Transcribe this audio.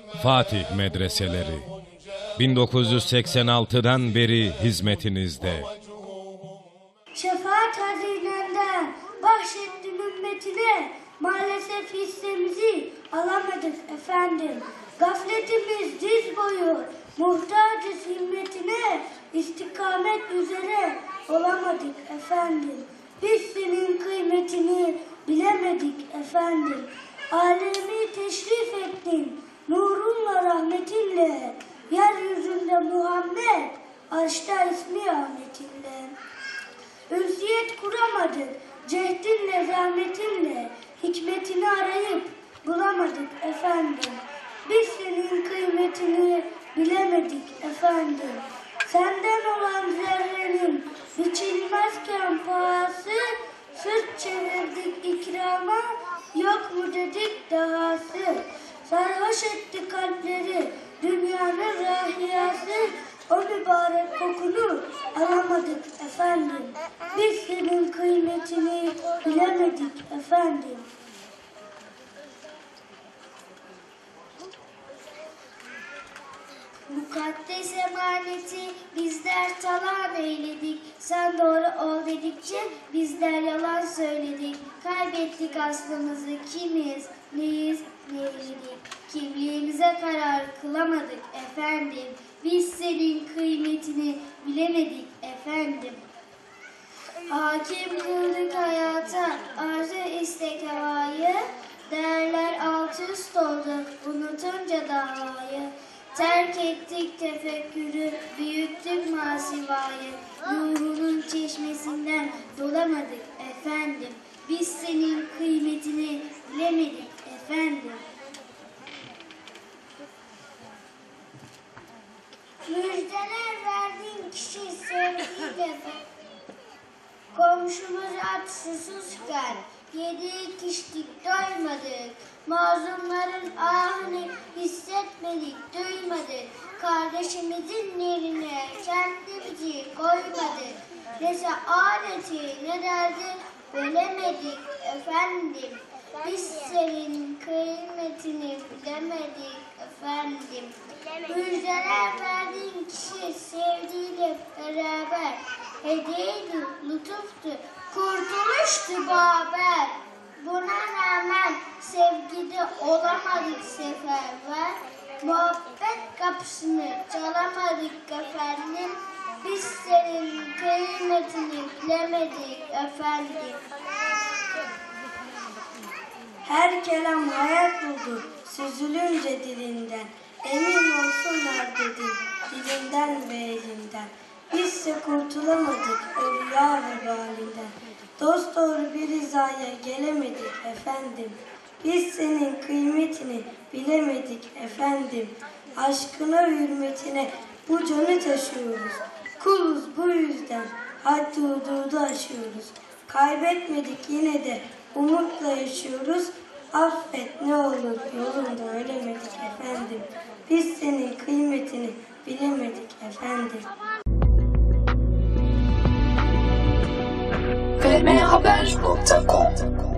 Fatih Medreseleri 1986'dan beri hizmetinizde. Şefaat hazinenden bahşettin ümmetine, maalesef hissemizi alamadık efendim. Gafletimiz diz boyu, muhtacız himmetine, istikamet üzere olamadık efendim. Biz senin kıymetini bilemedik efendim. Alemi teşrif ettin nurunla rahmetinle, yeryüzünde Muhammed, arşta ismi ahmetinle. Ünsiyet kuramadık cehdinle zahmetinle, hikmetini arayıp bulamadık efendim. Biz senin kıymetini bilemedik efendim. Senden olan zerrenin biçilmezken pahası, sırt çevirdik ikrama, yok mu dedik dahası. Sarhoş etti kalpleri dünyanın rahiyası, o mübarek kokunu alamadık efendim. Biz senin kıymetini bilemedik efendim. Mukaddes emaneti bizler talan eyledik. Sen doğru ol dedikçe bizler yalan söyledik. Kaybettik aslımızı, kimiz, neyiz, neyledik. Kimliğimize karar kılamadık efendim. Biz senin kıymetini bilemedik efendim. Hakim kıldık hayata, arzu istek havayı. Değerler alt üst oldu, unutunca davayı. Terk ettik tefekkürü, büyüttük masivayı. Nurunun çeşmesinden dolamadık efendim. Biz senin kıymetini bilemedik efendim. Müjdeler verdiğin kişi sevgiyle komşumuz aç susuzken yedik içtik doymadık. Mazlumların ahını hissetmedik, duymadık. Kardeşimizin yerine kendimizi koymadık. Ne saadeti ne derdi bilemedik efendim. Biz senin kıymetini bilemedik efendim. Müjdeler verdiğin kişi sevdiğiyle beraber, hediyeydi, lütuftu, kurtuluştu beraber. Buna rağmen sevgide olamadık seferber, muhabbet kapısını çalamadık efendim. Biz senin kıymetini bilemedik efendim. Her kelam hayat buldu süzülünce dilinden, emin olsunlar dedim dilinden ve elinden. Bizse kurtulamadık evliya vebalinden, dosdoğru bir hizaya gelemedik efendim. Biz senin kıymetini bilemedik efendim. Aşkına hürmetine bu canı taşıyoruz. Kuluz bu yüzden haddi hududu aşıyoruz. Kaybetmedik yine de umutla yaşıyoruz. Affet ne olur yolunda ölemedik efendim. Biz senin kıymetini bilemedik efendim. fmhaber.com